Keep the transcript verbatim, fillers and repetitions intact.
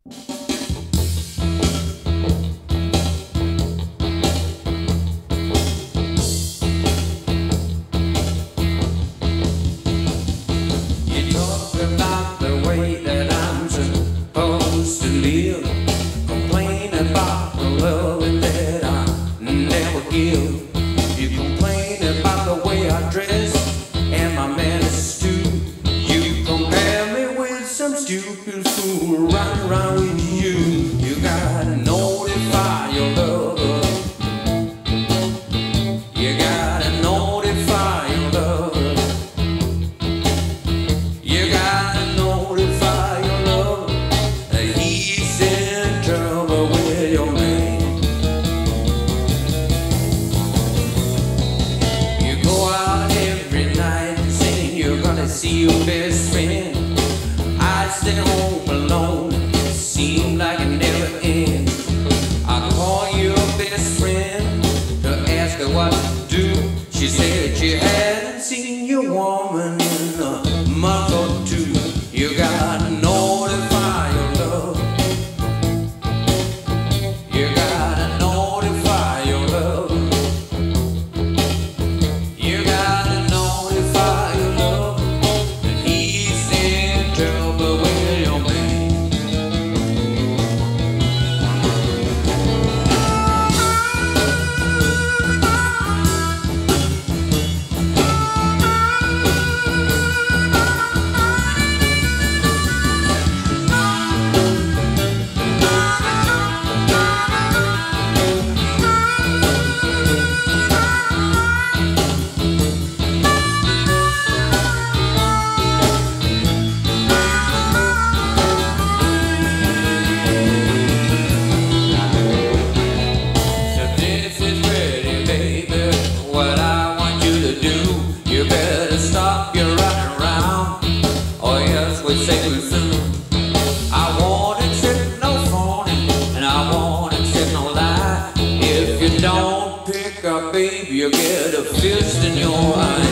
You talk about the way that I'm supposed to live, complain about the loving that I never give. You complain about the way I dress and my manners too. You compare me with some stupid fool running around with you. You gotta notify your lover. You gotta notify your lover. You gotta notify your lover that he's in trouble with your man. You go out every night saying you're gonna see your best friend. I stay home alone, it seems like it never ends. I call your best friend to ask her what to do. She said she hadn't seen your woman in a month or two. You gotta notify your love. You gotta notify your love. You gotta notify your love that he's in trouble with your man. What I want you to do, you better stop your running around, or else we say we soon. I won't accept no phone, and I won't accept no lie. If you don't pick up, baby, you'll get a fist in your eye.